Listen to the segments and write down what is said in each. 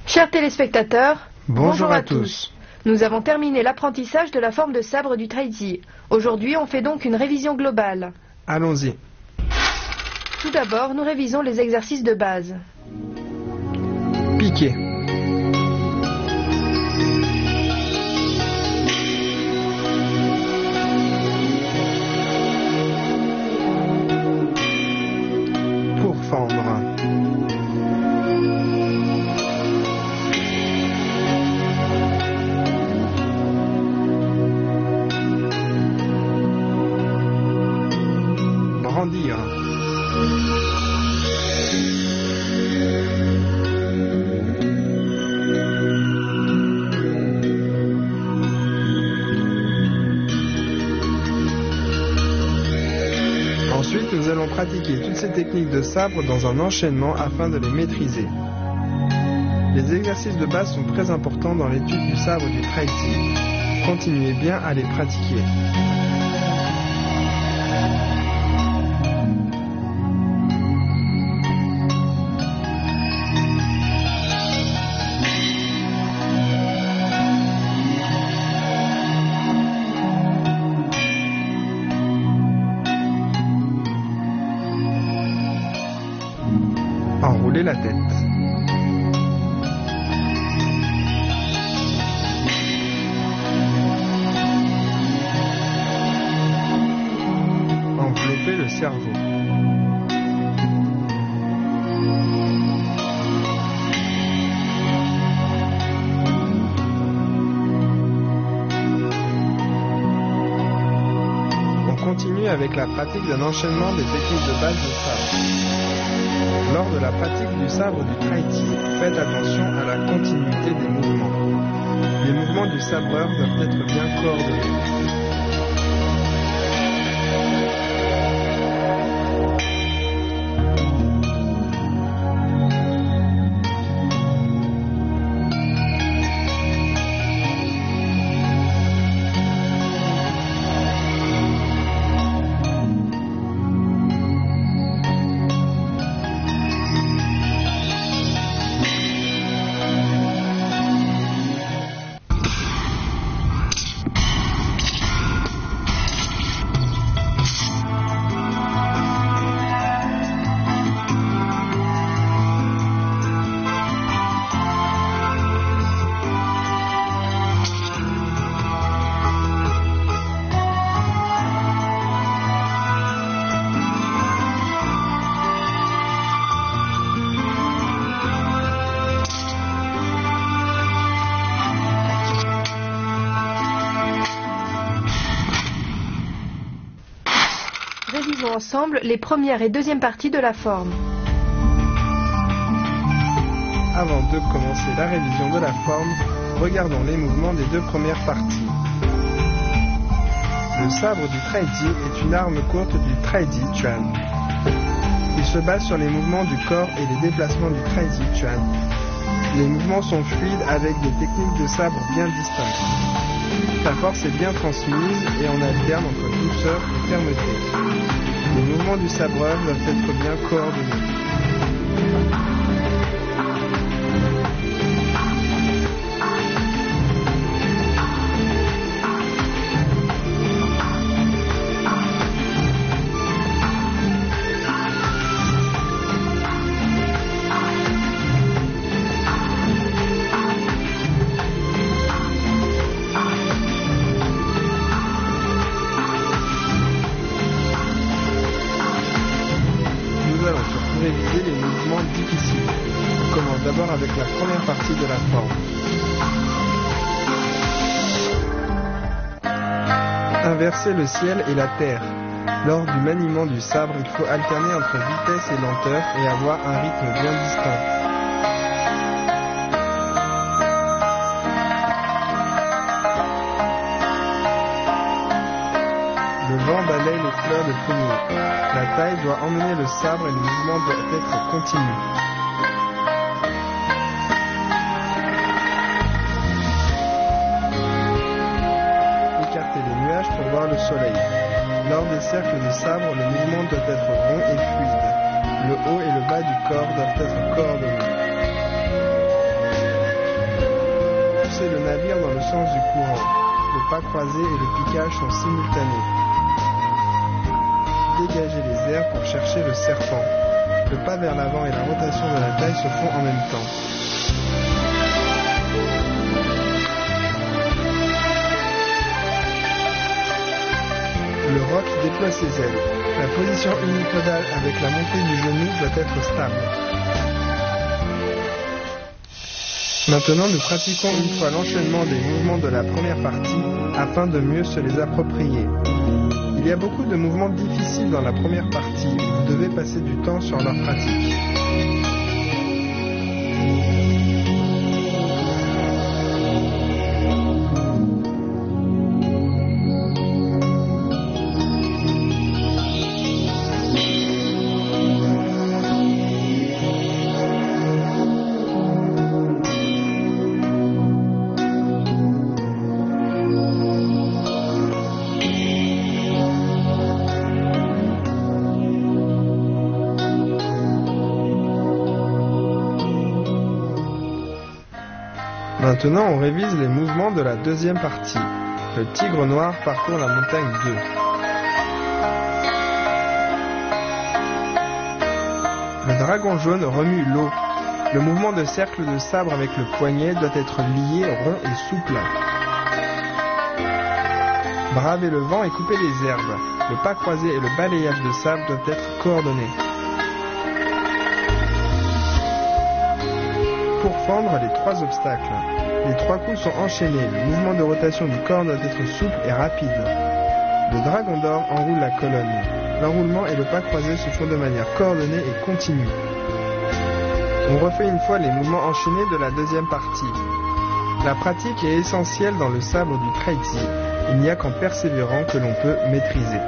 Chers téléspectateurs, bonjour à tous. Nous avons terminé l'apprentissage de la forme de sabre du Taizi. Aujourd'hui, on fait donc une révision globale. Allons-y. Tout d'abord, nous révisons les exercices de base. Piquer. Pourfendre. Brandir. Ensuite, nous allons pratiquer toutes ces techniques de sabre dans un enchaînement afin de les maîtriser. Les exercices de base sont très importants dans l'étude du sabre du Taizi. Continuez bien à les pratiquer. Enrouler la tête. Envelopper le cerveau. On continue avec la pratique d'un enchaînement des techniques de base de sabre. Lors de la pratique du sabre du Taizi, faites attention à la continuité des mouvements. Les mouvements du sabreur doivent être bien coordonnés. Révisons ensemble les premières et deuxièmes parties de la forme. Avant de commencer la révision de la forme, regardons les mouvements des deux premières parties. Le sabre du Taizi est une arme courte du Taizi Chuan. Il se base sur les mouvements du corps et les déplacements du Taizi Chuan. Les mouvements sont fluides avec des techniques de sabre bien distinctes. La force est bien transmise et on alterne entre douceur et fermeté. Les mouvements du sabreur doivent être bien coordonnés. Réviser les mouvements difficiles. On commence d'abord avec la première partie de la forme. Inverser le ciel et la terre. Lors du maniement du sabre, il faut alterner entre vitesse et lenteur et avoir un rythme bien distinct. Le vent balaye les fleurs de prunier. La taille doit emmener le sabre et le mouvement doit être continu. Écartez les nuages pour voir le soleil. Lors des cercles de sabre, le mouvement doit être rond et fluide. Le haut et le bas du corps doivent être coordonnés. courir dans le sens du courant. Le pas croisé et le piquage sont simultanés. Dégager les airs pour chercher le serpent. Le pas vers l'avant et la rotation de la taille se font en même temps. Le roc déploie ses ailes. La position unipodale avec la montée du genou doit être stable. Maintenant, nous pratiquons une fois l'enchaînement des mouvements de la première partie afin de mieux se les approprier. Il y a beaucoup de mouvements difficiles dans la première partie. Vous devez passer du temps sur leur pratique. Maintenant, on révise les mouvements de la deuxième partie. Le tigre noir parcourt la montagne 2. Le dragon jaune remue l'eau. Le mouvement de cercle de sabre avec le poignet doit être lié, rond et souple. Braver le vent et couper les herbes. Le pas croisé et le balayage de sable doivent être coordonnés. Pour fendre les 3 obstacles. Les 3 coups sont enchaînés. Le mouvement de rotation du corps doit être souple et rapide. Le dragon d'or enroule la colonne. L'enroulement et le pas croisé se font de manière coordonnée et continue. On refait une fois les mouvements enchaînés de la deuxième partie. La pratique est essentielle dans le sabre du Traiti. Il n'y a qu'en persévérant que l'on peut maîtriser.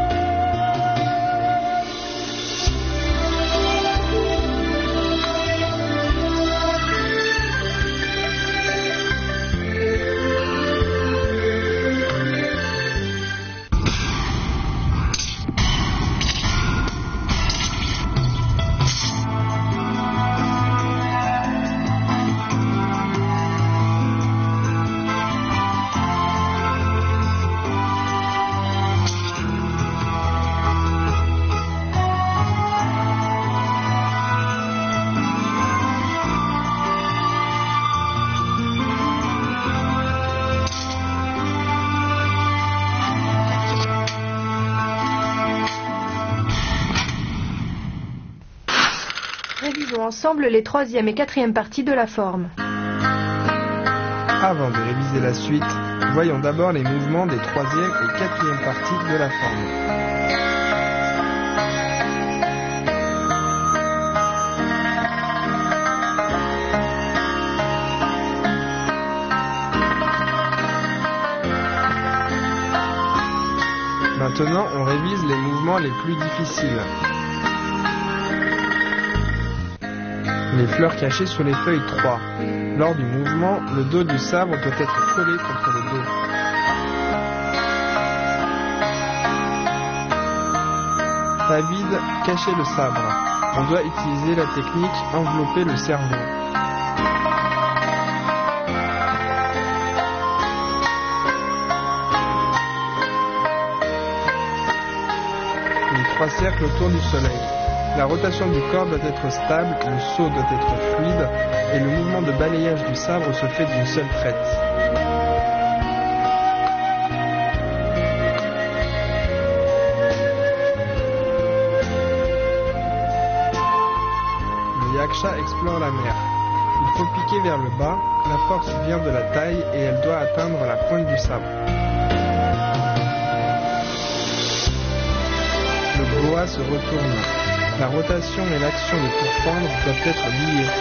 Révisons ensemble les 3e et 4e parties de la forme. Avant de réviser la suite, voyons d'abord les mouvements des 3e et 4e parties de la forme. Maintenant, on révise les mouvements les plus difficiles. Les fleurs cachées sous les feuilles 3. Lors du mouvement, le dos du sabre doit être collé contre le dos. Pas vide, cacher le sabre. On doit utiliser la technique envelopper le cerveau. Les 3 cercles autour du soleil. La rotation du corps doit être stable, le saut doit être fluide et le mouvement de balayage du sabre se fait d'une seule traite. Le yaksha explore la mer. Il faut piquer vers le bas, la force vient de la taille et elle doit atteindre la pointe du sabre. Le boa se retourne. La rotation et l'action de pourfendre doivent être liées.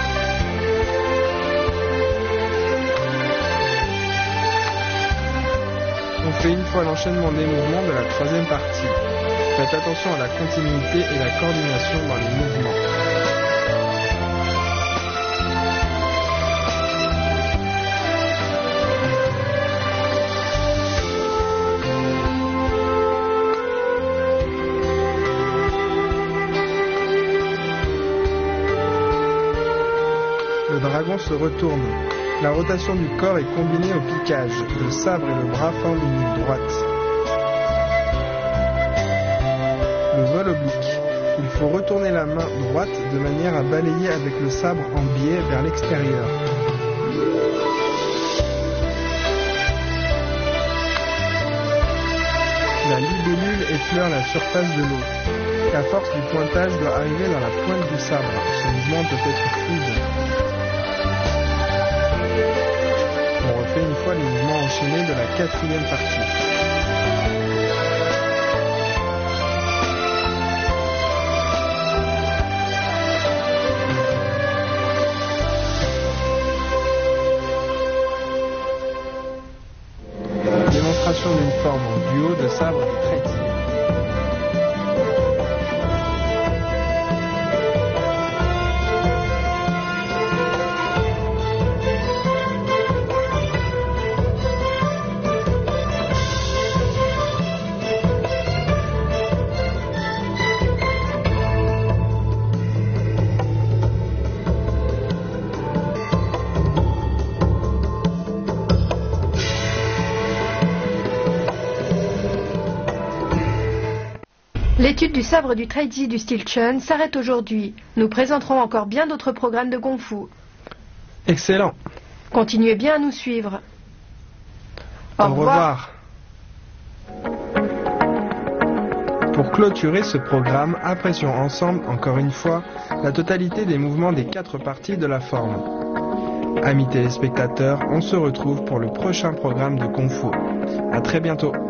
On fait une fois l'enchaînement des mouvements de la 3e partie. Faites attention à la continuité et la coordination dans les mouvements. Le dragon se retourne. La rotation du corps est combinée au piquage. Le sabre et le bras forment une ligne droite. Le vol oblique. Il faut retourner la main droite de manière à balayer avec le sabre en biais vers l'extérieur. La libellule effleure la surface de l'eau. La force du pointage doit arriver dans la pointe du sabre. Ce mouvement peut être fluide. On refait une fois les mouvements enchaînés de la 4e partie. Démonstration d'une forme en duo de sabre du traitier. L'étude du sabre du Traiji du style Chun s'arrête aujourd'hui. Nous présenterons encore bien d'autres programmes de Kung Fu. Excellent. Continuez bien à nous suivre. Au revoir. Pour clôturer ce programme, apprécions ensemble, encore une fois, la totalité des mouvements des 4 parties de la forme. Amis téléspectateurs, on se retrouve pour le prochain programme de Kung Fu. À très bientôt.